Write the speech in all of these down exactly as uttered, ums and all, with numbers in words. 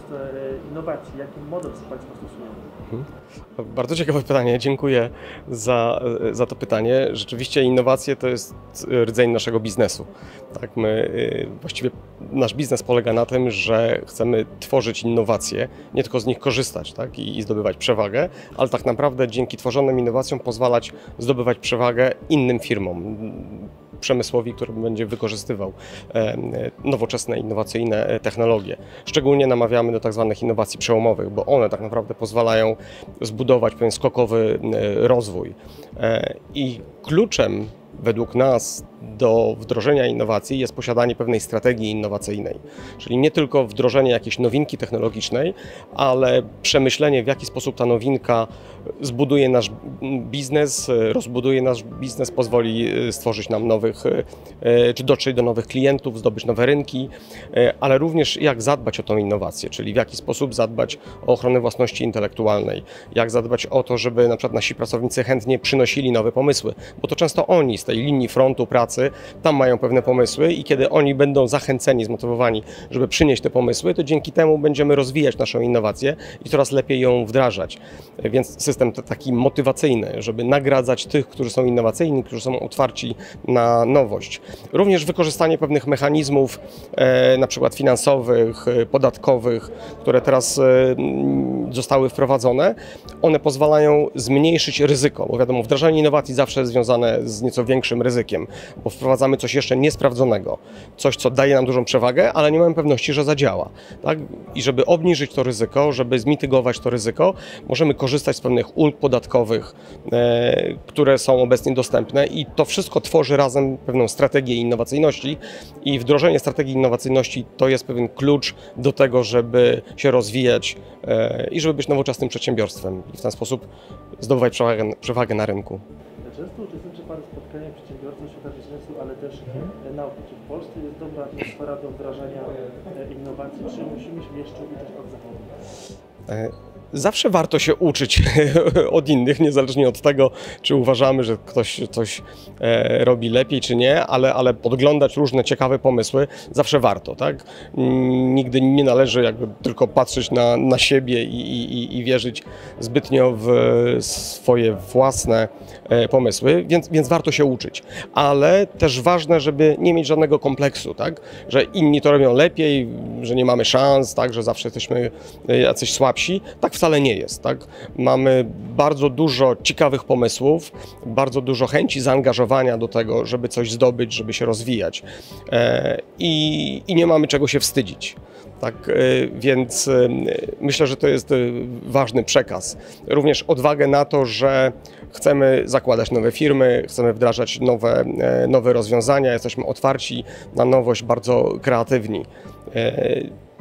Polsce innowacji? Jaki model Państwo stosują? Bardzo ciekawe pytanie, dziękuję za, za to pytanie. Rzeczywiście innowacje to jest rdzeń naszego biznesu. Tak, my, właściwie nasz biznes polega na tym, że chcemy tworzyć innowacje, nie tylko z nich korzystać, tak, i, i zdobywać przewagę, ale tak naprawdę dzięki tworzonym innowacjom pozwalać zdobywać przewagę innym firmom, przemysłowi, który będzie wykorzystywał nowoczesne, innowacyjne technologie. Szczególnie namawiamy do tak zwanych innowacji przełomowych, bo one tak naprawdę pozwalają zbudować pewien skokowy rozwój. I kluczem według nas do wdrożenia innowacji jest posiadanie pewnej strategii innowacyjnej, czyli nie tylko wdrożenie jakiejś nowinki technologicznej, ale przemyślenie, w jaki sposób ta nowinka zbuduje nasz biznes, rozbuduje nasz biznes, pozwoli stworzyć nam nowych, czy dotrzeć do nowych klientów, zdobyć nowe rynki, ale również jak zadbać o tą innowację, czyli w jaki sposób zadbać o ochronę własności intelektualnej, jak zadbać o to, żeby na przykład nasi pracownicy chętnie przynosili nowe pomysły, bo to często oni z tej linii frontu pracy tam mają pewne pomysły i kiedy oni będą zachęceni, zmotywowani, żeby przynieść te pomysły, to dzięki temu będziemy rozwijać naszą innowację i coraz lepiej ją wdrażać. Więc system taki motywacyjny, żeby nagradzać tych, którzy są innowacyjni, którzy są otwarci na nowość. Również wykorzystanie pewnych mechanizmów, e, na przykład finansowych, podatkowych, które teraz e, zostały wprowadzone. One pozwalają zmniejszyć ryzyko, bo wiadomo, wdrażanie innowacji zawsze jest związane z nieco większym ryzykiem, bo wprowadzamy coś jeszcze niesprawdzonego, coś, co daje nam dużą przewagę, ale nie mamy pewności, że zadziała. Tak? I żeby obniżyć to ryzyko, żeby zmitygować to ryzyko, możemy korzystać z pewnych ulg podatkowych, e, które są obecnie dostępne i to wszystko tworzy razem pewną strategię innowacyjności i wdrożenie strategii innowacyjności to jest pewien klucz do tego, żeby się rozwijać e, i żeby być nowoczesnym przedsiębiorstwem i w ten sposób zdobywać przewagę, przewagę na rynku. Często uczestniczy Pan w spotkaniach przedsiębiorców świata biznesu, ale też nauki. Czy w Polsce jest dobra atmosfera do wdrażania innowacji, czy musimy się jeszcze uczyć od zachodu? Zawsze warto się uczyć od innych, niezależnie od tego, czy uważamy, że ktoś coś robi lepiej, czy nie, ale, ale podglądać różne ciekawe pomysły zawsze warto, tak? Nigdy nie należy jakby tylko patrzeć na, na siebie i, i, i wierzyć zbytnio w swoje własne pomysły, więc, więc warto się uczyć. Ale też ważne, żeby nie mieć żadnego kompleksu, tak? Że inni to robią lepiej, że nie mamy szans, tak? Że zawsze jesteśmy jacyś słabsi. Tak wcale nie jest, tak? Mamy bardzo dużo ciekawych pomysłów, bardzo dużo chęci zaangażowania do tego, żeby coś zdobyć, żeby się rozwijać e, i, i nie mamy czego się wstydzić. Tak, e, więc e, myślę, że to jest e, ważny przekaz. Również odwagę na to, że chcemy zakładać nowe firmy, chcemy wdrażać nowe, e, nowe rozwiązania, jesteśmy otwarci na nowość, bardzo kreatywni. E,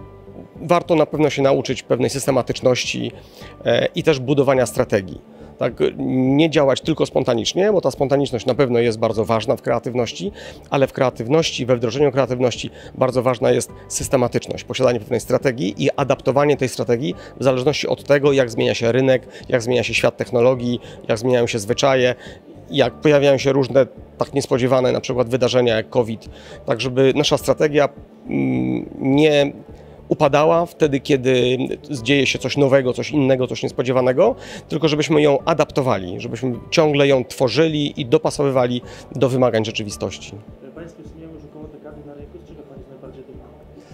Warto na pewno się nauczyć pewnej systematyczności e, i też budowania strategii. Tak, nie działać tylko spontanicznie, bo ta spontaniczność na pewno jest bardzo ważna w kreatywności, ale w kreatywności, we wdrożeniu kreatywności bardzo ważna jest systematyczność, posiadanie pewnej strategii i adaptowanie tej strategii w zależności od tego, jak zmienia się rynek, jak zmienia się świat technologii, jak zmieniają się zwyczaje, jak pojawiają się różne tak niespodziewane na przykład wydarzenia jak COVID, tak żeby nasza strategia mm, nie upadała wtedy, kiedy dzieje się coś nowego, coś innego, coś niespodziewanego, tylko żebyśmy ją adaptowali, żebyśmy ciągle ją tworzyli i dopasowywali do wymagań rzeczywistości. Państwo istnieją już około dekady na rynku, z czego Pan jest najbardziej dumny?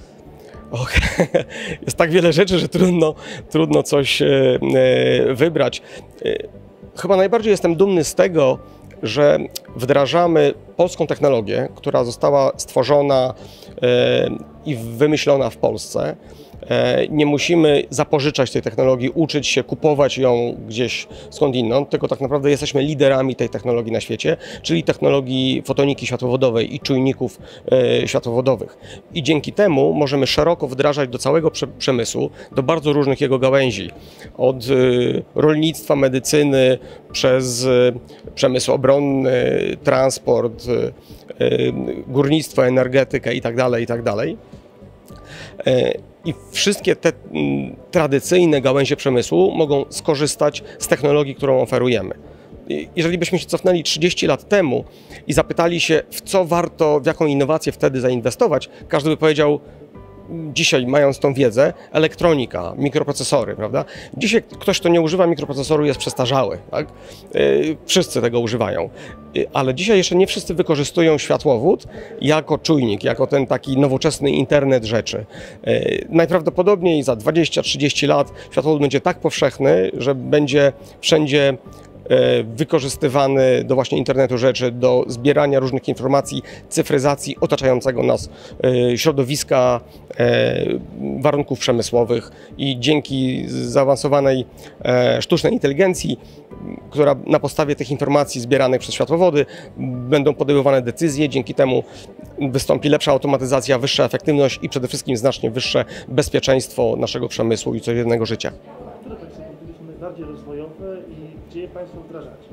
Och, jest tak wiele rzeczy, że trudno, trudno coś wybrać. Chyba najbardziej jestem dumny z tego, że wdrażamy polską technologię, która została stworzona i wymyślona w Polsce. Nie musimy zapożyczać tej technologii, uczyć się, kupować ją gdzieś skądinąd, tylko tak naprawdę jesteśmy liderami tej technologii na świecie, czyli technologii fotoniki światłowodowej i czujników światłowodowych. I dzięki temu możemy szeroko wdrażać do całego przemysłu, do bardzo różnych jego gałęzi. Od rolnictwa, medycyny, przez przemysł obronny, transport, górnictwo, energetykę itd., itd. I wszystkie te tradycyjne gałęzie przemysłu mogą skorzystać z technologii, którą oferujemy. Jeżeli byśmy się cofnęli trzydzieści lat temu i zapytali się, w co warto, w jaką innowację wtedy zainwestować, każdy by powiedział, dzisiaj mając tą wiedzę, elektronika, mikroprocesory, prawda? Dzisiaj ktoś, kto nie używa mikroprocesoru, jest przestarzały, tak? Wszyscy tego używają, ale dzisiaj jeszcze nie wszyscy wykorzystują światłowód jako czujnik, jako ten taki nowoczesny internet rzeczy. Najprawdopodobniej za dwadzieścia trzydzieści lat światłowód będzie tak powszechny, że będzie wszędzie wykorzystywany do właśnie internetu rzeczy, do zbierania różnych informacji, cyfryzacji otaczającego nas środowiska, warunków przemysłowych i dzięki zaawansowanej sztucznej inteligencji, która na podstawie tych informacji zbieranych przez światłowody będą podejmowane decyzje, dzięki temu wystąpi lepsza automatyzacja, wyższa efektywność i przede wszystkim znacznie wyższe bezpieczeństwo naszego przemysłu i codziennego życia. Które Państwo produkty są najbardziej rozwojowe i gdzie je Państwo wdrażacie?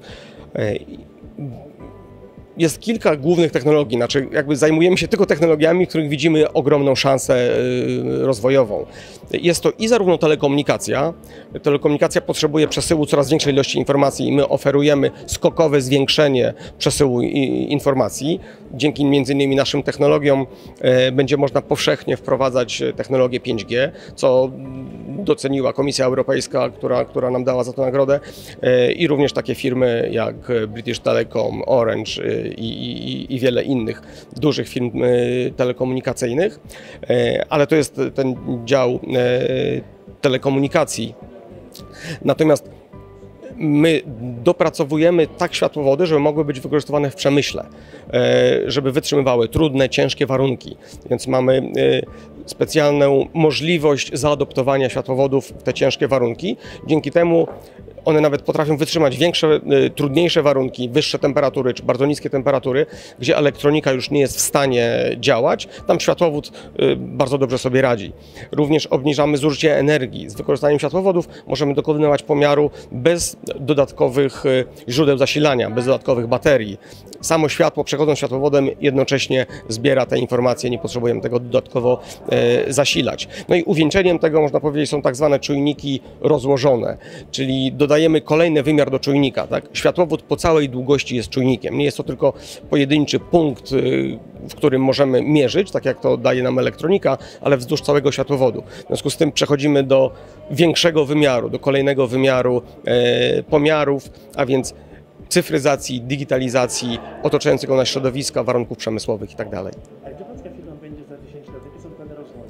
Jest kilka głównych technologii, znaczy jakby zajmujemy się tylko technologiami, w których widzimy ogromną szansę rozwojową. Jest to i zarówno telekomunikacja. Telekomunikacja potrzebuje przesyłu coraz większej ilości informacji i my oferujemy skokowe zwiększenie przesyłu informacji. Dzięki między innymi naszym technologiom będzie można powszechnie wprowadzać technologię pięć G, co doceniła Komisja Europejska, która, która nam dała za to nagrodę, i również takie firmy jak British Telecom, Orange i, i, i wiele innych dużych firm telekomunikacyjnych, ale to jest ten dział telekomunikacji. Natomiast my dopracowujemy tak światłowody, żeby mogły być wykorzystywane w przemyśle, żeby wytrzymywały trudne, ciężkie warunki. Więc mamy specjalną możliwość zaadoptowania światłowodów w te ciężkie warunki. Dzięki temu one nawet potrafią wytrzymać większe, trudniejsze warunki, wyższe temperatury czy bardzo niskie temperatury, gdzie elektronika już nie jest w stanie działać. Tam światłowód bardzo dobrze sobie radzi. Również obniżamy zużycie energii. Z wykorzystaniem światłowodów możemy dokonywać pomiaru bez dodatkowych źródeł zasilania, bez dodatkowych baterii. Samo światło, przechodząc światłowodem, jednocześnie zbiera te informacje, nie potrzebujemy tego dodatkowo zasilać. No i uwieńczeniem tego, można powiedzieć, są tak zwane czujniki rozłożone, czyli dodajemy kolejny wymiar do czujnika. Tak? Światłowód po całej długości jest czujnikiem. Nie jest to tylko pojedynczy punkt, w którym możemy mierzyć, tak jak to daje nam elektronika, ale wzdłuż całego światłowodu. W związku z tym przechodzimy do większego wymiaru, do kolejnego wymiaru e, pomiarów, a więc cyfryzacji, digitalizacji otaczającego nas środowiska, warunków przemysłowych itd. A gdzie Pańska firma będzie za dziesięć lat? Jakie są plany rozwoju?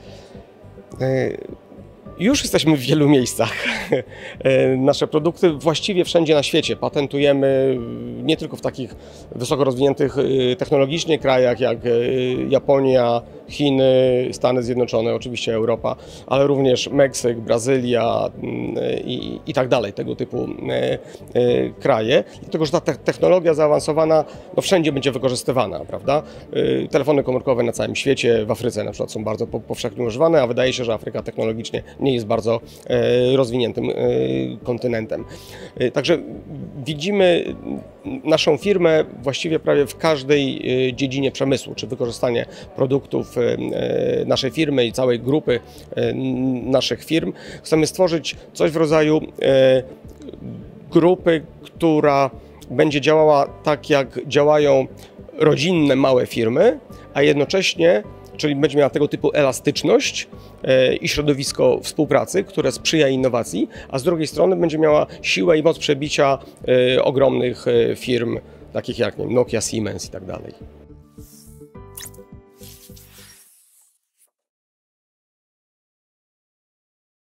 E, Już jesteśmy w wielu miejscach. Nasze produkty właściwie wszędzie na świecie patentujemy, nie tylko w takich wysoko rozwiniętych technologicznie krajach jak Japonia, Chiny, Stany Zjednoczone, oczywiście Europa, ale również Meksyk, Brazylia i, i tak dalej, tego typu kraje. Dlatego, że ta technologia zaawansowana no, wszędzie będzie wykorzystywana, prawda? Telefony komórkowe na całym świecie, w Afryce na przykład są bardzo powszechnie używane, a wydaje się, że Afryka technologicznie nie jest bardzo rozwiniętym kontynentem. Także widzimy naszą firmę właściwie prawie w każdej dziedzinie przemysłu, czy wykorzystanie produktów naszej firmy i całej grupy naszych firm. Chcemy stworzyć coś w rodzaju grupy, która będzie działała tak, jak działają rodzinne małe firmy, a jednocześnie, czyli będzie miała tego typu elastyczność i środowisko współpracy, które sprzyja innowacji, a z drugiej strony będzie miała siłę i moc przebicia ogromnych firm, takich jak nie wiem, Nokia, Siemens i tak dalej.